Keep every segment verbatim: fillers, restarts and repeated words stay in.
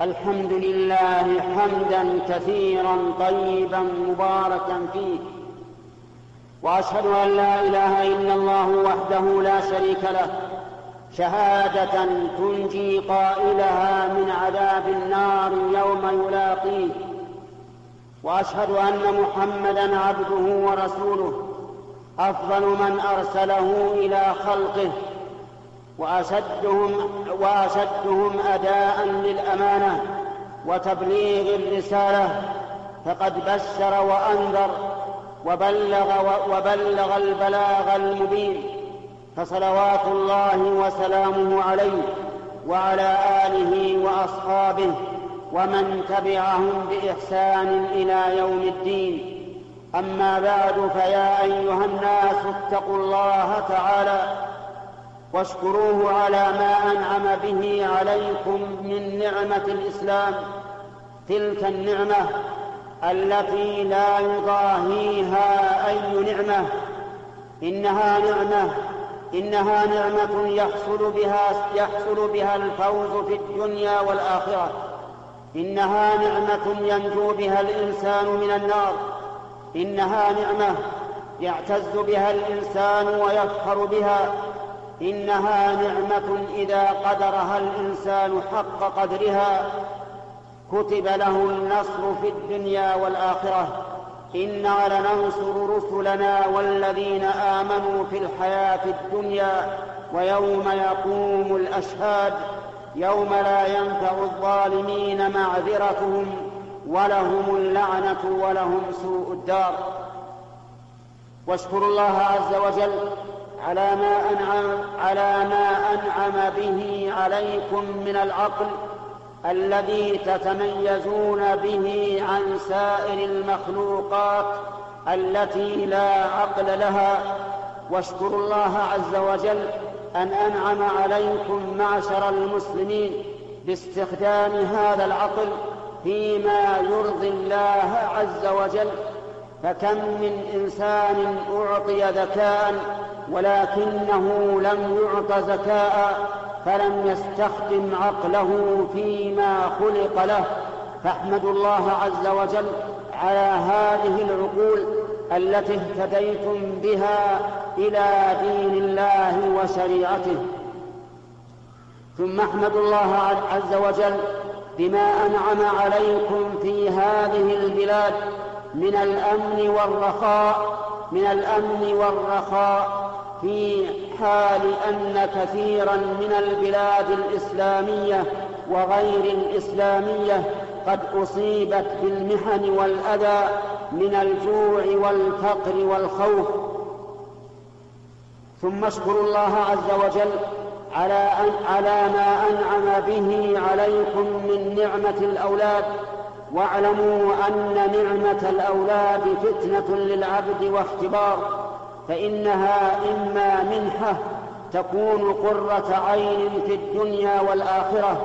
الحمد لله حمدا كثيرا طيبا مباركا فيه، وأشهد أن لا إله إلا الله وحده لا شريك له شهادة تنجي قائلها من عذاب النار يوم يلاقيه، وأشهد أن محمدا عبده ورسوله أفضل من أرسله إلى خلقه، وأشدهم, وأشدهم أداء للأمانة وتبليغ الرسالة، فقد بشر وأنذر وبلغ, وبلغ البلاغ المبين، فصلوات الله وسلامه عليه وعلى آله وأصحابه ومن تبعهم بإحسان إلى يوم الدين. أما بعد، فيا أيها الناس اتقوا الله تعالى واشكروه على ما أنعم به عليكم من نعمة الإسلام، تلك النعمة التي لا يضاهيها أي نعمة. إنها نعمة إنها نعمة يحصل بها, يحصل بها الفوز في الدنيا والآخرة. إنها نعمة ينجو بها الإنسان من النار. إنها نعمة يعتز بها الإنسان ويفخر بها. إنها نعمة إذا قدرها الإنسان حق قدرها كتب له النصر في الدنيا والآخرة. إنا لننصر رسلنا والذين آمنوا في الحياة الدنيا ويوم يقوم الأشهاد، يوم لا ينفع الظالمين معذرتهم ولهم اللعنة ولهم سوء الدار. واشكروا الله عز وجل على ما أنعم, على ما أنعم به عليكم من العقل الذي تتميزون به عن سائر المخلوقات التي لا عقل لها. واشكروا الله عز وجل أن أنعم عليكم معشر المسلمين باستخدام هذا العقل فيما يرضي الله عز وجل. فكم من إنسان أعطي ذكاء ولكنه لم يعط ذكاء فلم يستخدم عقله فيما خلق له. فاحمدوا الله عز وجل على هذه العقول التي اهتديتم بها إلى دين الله وشريعته. ثم احمدوا الله عز وجل بما أنعم عليكم في هذه البلاد من الأمن والرخاء من الأمن والرخاء في حال أن كثيرا من البلاد الإسلامية وغير الإسلامية قد أصيبت بالمحن والأذى من الجوع والفقر والخوف. ثم اشكروا الله عز وجل على, أن على ما أنعم به عليكم من نعمة الأولاد. واعلموا أن نعمة الأولاد فتنة للعبد واختبار، فإنها إما منحة تكون قرة عين في الدنيا والآخرة،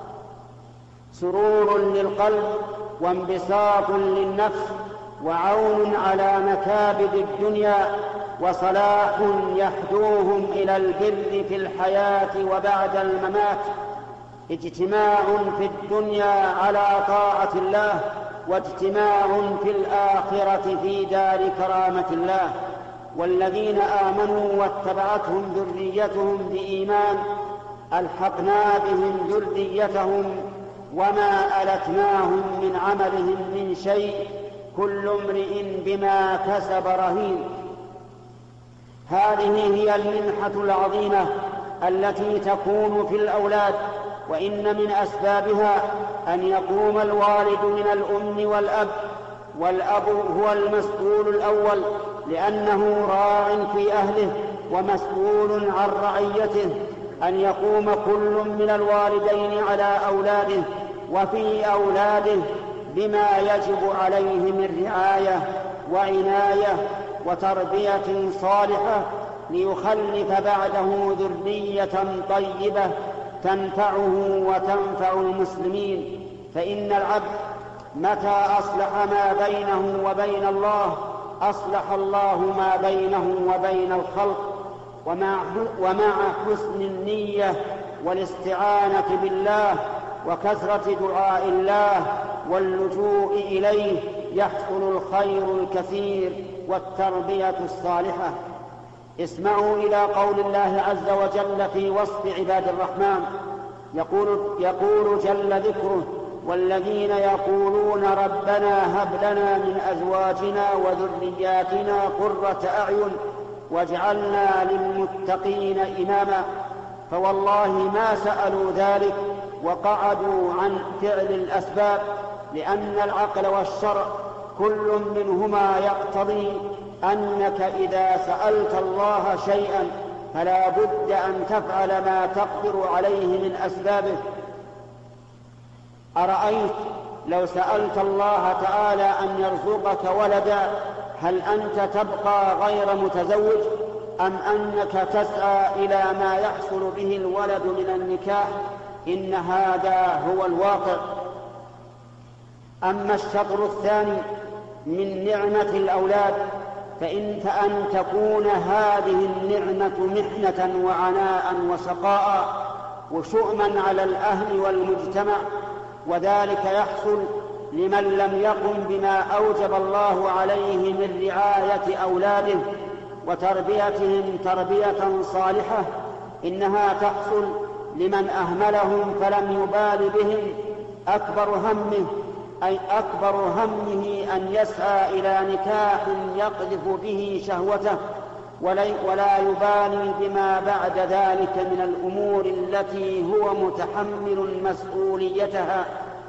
سرور للقلب وانبساط للنفس وعون على مكابد الدنيا، وصلاح يحدوهم إلى البر في الحياة وبعد الممات، اجتماع في الدنيا على طاعة الله واجتماع في الآخرة في دار كرامة الله. والذين آمنوا واتبعتهم ذريتهم بإيمان ألحقنا بهم ذريتهم وما ألتناهم من عملهم من شيء، كل امرئ بما كسب رهين. هذه هي المنحة العظيمة التي تكون في الأولاد، وإن من أسبابها أن يقوم الوالد من الأم والأب، والأب هو المسؤول الأول لأنه راع في أهله ومسؤول عن رعيته، أن يقوم كل من الوالدين على أولاده وفي أولاده بما يجب عليه من رعاية وعناية وتربية صالحة ليخلف بعده ذرية طيبة تنفعه وتنفع المسلمين. فإن العبد متى أصلح ما بينه وبين الله أصلح الله ما بينه وبين الخلق. ومع حسن النية والاستعانة بالله وكثرة دعاء الله واللجوء إليه يحصل الخير الكثير والتربية الصالحة. اسمعوا إلى قول الله عز وجل في وصف عباد الرحمن، يقول, يقول جل ذكره: والذين يقولون ربنا هب لنا من أزواجنا وذرياتنا قرة أعين واجعلنا للمتقين إماما. فوالله ما سألوا ذلك وقعدوا عن فعل الأسباب، لأن العقل والشرع كل منهما يقتضي أنك إذا سألت الله شيئا فلا بد أن تفعل ما تقدر عليه من أسبابه. أرأيت لو سألت الله تعالى أن يرزقك ولدا، هل أنت تبقى غير متزوج أم أنك تسعى إلى ما يحصل به الولد من النكاح؟ إن هذا هو الواقع. أما الشطر الثاني من نعمة الأولاد فإن أن تكون هذه النعمة محنة وعناء وشقاء وشؤما على الأهل والمجتمع، وذلك يحصل لمن لم يقم بما أوجب الله عليه من رعاية أولاده وتربيتهم تربية صالحة. إنها تحصل لمن أهملهم فلم يبال بهم، أكبر همه أي أكبر همه أن يسعى إلى نكاح يقذف به شهوته ولا يبالي بما بعد ذلك من الأمور التي هو متحمل مسؤوليتها.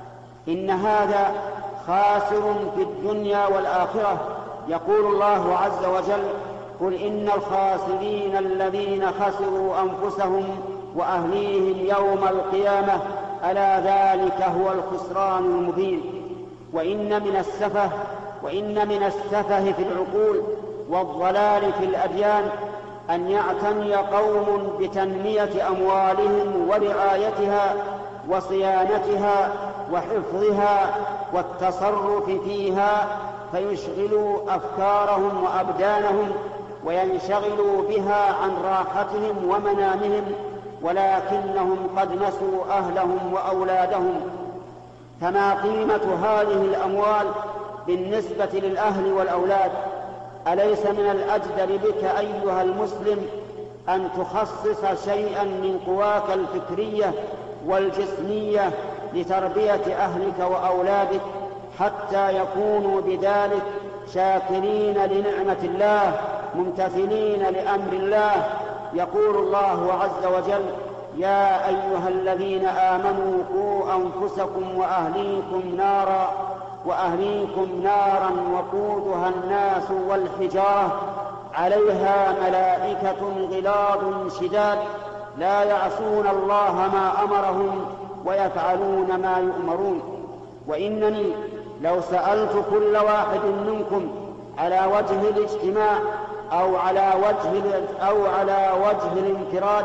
إن هذا خاسر في الدنيا والآخرة. يقول الله عز وجل: قل إن الخاسرين الذين خسروا أنفسهم وأهليهم يوم القيامة ألا ذلك هو الخسران المبين. وإن من السفه وإن من السفه في العقول والضلال في الأديان أن يعتني قوم بتنمية أموالهم ورعايتها وصيانتها وحفظها والتصرف فيها، فيشغلوا أفكارهم وأبدانهم وينشغلوا بها عن راحتهم ومنامهم، ولكنهم قد نسوا أهلهم وأولادهم. فما قيمة هذه الأموال بالنسبة للأهل والأولاد؟ أليس من الأجدر بك أيها المسلم أن تخصص شيئا من قواك الفكرية والجسمية لتربية أهلك وأولادك حتى يكونوا بذلك شاكرين لنعمة الله ممتثلين لأمر الله؟ يقول الله عز وجل: يا أيها الذين آمنوا قوا أنفسكم وأهليكم نارا وأهليكم نارا وقودها الناس والحجارة عليها ملائكة غلاظ شداد لا يعصون الله ما أمرهم ويفعلون ما يؤمرون. وإنني لو سألت كل واحد منكم على وجه الاجتماع أو على وجه أو على وجه الانفراد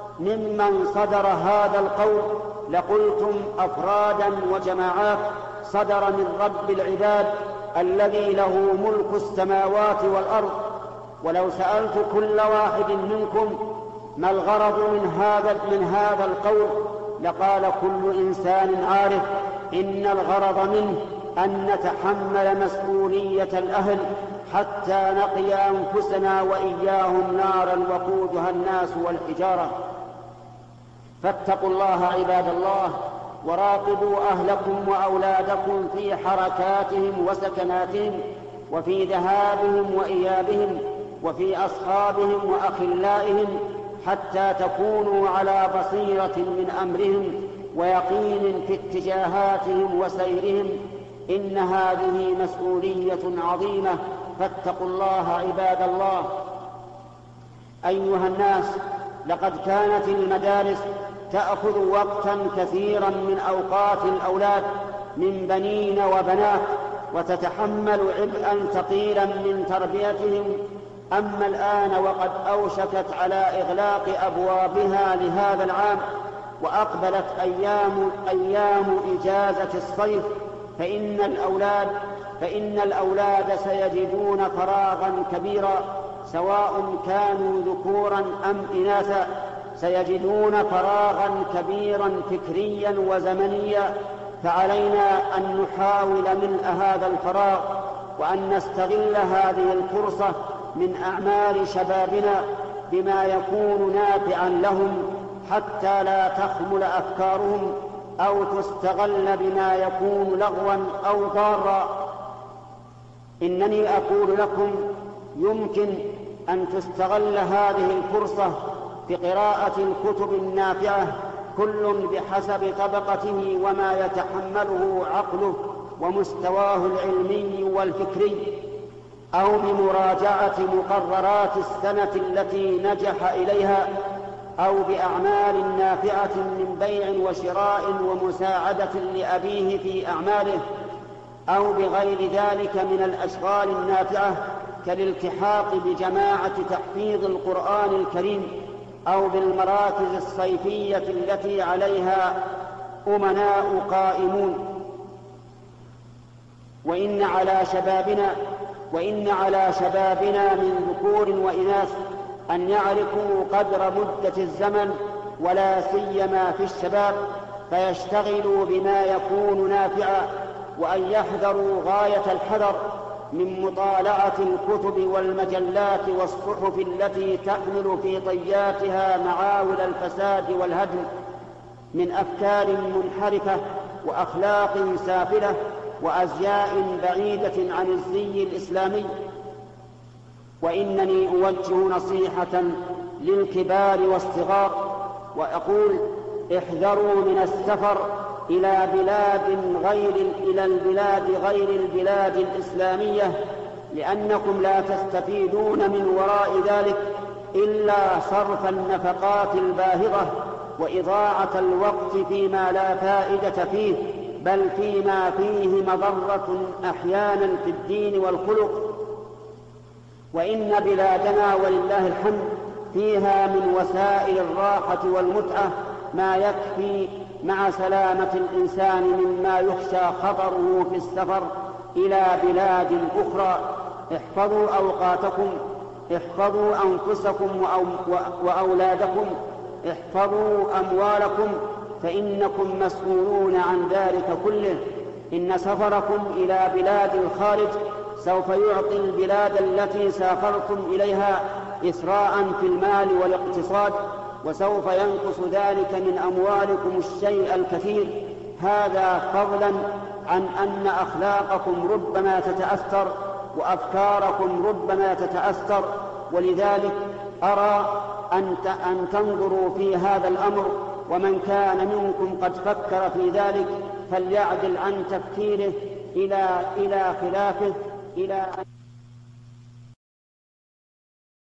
ممن صدر هذا القول لقلتم أفرادا وجماعات صدر من رب العباد الذي له ملك السماوات والأرض. ولو سألت كل واحد منكم ما الغرض من هذا من هذا القول لقال كل إنسان عارف إن الغرض منه أن نتحمل مسؤولية الأهل حتى نقي أنفسنا وإياهم نارا وقودها الناس والحجارة. فاتقوا الله عباد الله، وراقبوا أهلكم وأولادكم في حركاتهم وسكناتهم وفي ذهابهم وإيابهم وفي أصحابهم وأخلائهم حتى تكونوا على بصيرة من أمرهم ويقين في اتجاهاتهم وسيرهم. إن هذه مسؤولية عظيمة، فاتقوا الله عباد الله. أيها الناس، لقد كانت المدارس تأخذ وقتا كثيرا من أوقات الأولاد من بنين وبنات وتتحمل عبئا ثقيلا من تربيتهم. أما الآن وقد أوشكت على إغلاق أبوابها لهذا العام وأقبلت أيام, أيام إجازة الصيف فإن الأولاد, فإن الأولاد سيجدون فراغا كبيرا سواء كانوا ذكورا أم إناثا، سيجدون فراغا كبيرا فكريا وزمنيا، فعلينا أن نحاول ملء هذا الفراغ وأن نستغل هذه الفرصة من أعمال شبابنا بما يكون نافعا لهم حتى لا تخمل أفكارهم أو تستغل بما يكون لغوا أو ضارا. إنني أقول لكم يمكن أن تستغل هذه الفرصة في قراءة الكتب النافعة، كل بحسب طبقته وما يتحمله عقله ومستواه العلمي والفكري، أو بمراجعة مقررات السنة التي نجح إليها، أو بأعمال نافعة من بيع وشراء ومساعدة لأبيه في أعماله، أو بغير ذلك من الأشغال النافعة كالالتحاق بجماعة تحفيظ القرآن الكريم، أو بالمراكز الصيفية التي عليها أمناء قائمون. وإن على شبابنا وإن على شبابنا من ذكور وإناث أن يعرفوا قدر مدة الزمن ولا سيما في الشباب، فيشتغلوا بما يكون نافعا، وأن يحذروا غاية الحذر من مطالعة الكتب والمجلات والصحف التي تحمل في طياتها معاول الفساد والهدم من أفكار منحرفة وأخلاق سافلة وأزياء بعيدة عن الزي الإسلامي. وإنني أوجه نصيحة للكبار والصغار وأقول: احذروا من السفر إلى بلاد غير إلى البلاد غير البلاد الإسلامية، لأنكم لا تستفيدون من وراء ذلك إلا صرف النفقات الباهظة وإضاعة الوقت فيما لا فائدة فيه، بل فيما فيه مضرة أحيانا في الدين والخلق. وإن بلادنا ولله الحمد فيها من وسائل الراحة والمتعة ما يكفي مع سلامة الإنسان مما يخشى خطره في السفر إلى بلاد أخرى. احفظوا أوقاتكم، احفظوا أنفسكم وأولادكم، احفظوا أموالكم، فإنكم مسؤولون عن ذلك كله. إن سفركم إلى بلاد الخارج سوف يعطي البلاد التي سافرتم إليها إسراء في المال والاقتصاد، وسوف ينقص ذلك من أموالكم الشيء الكثير، هذا فضلا عن أن أخلاقكم ربما تتأثر وأفكاركم ربما تتأثر. ولذلك أرى أن تنظروا في هذا الأمر، ومن كان منكم قد فكر في ذلك فليعدل عن تفكيره إلى إلى خلافه إلى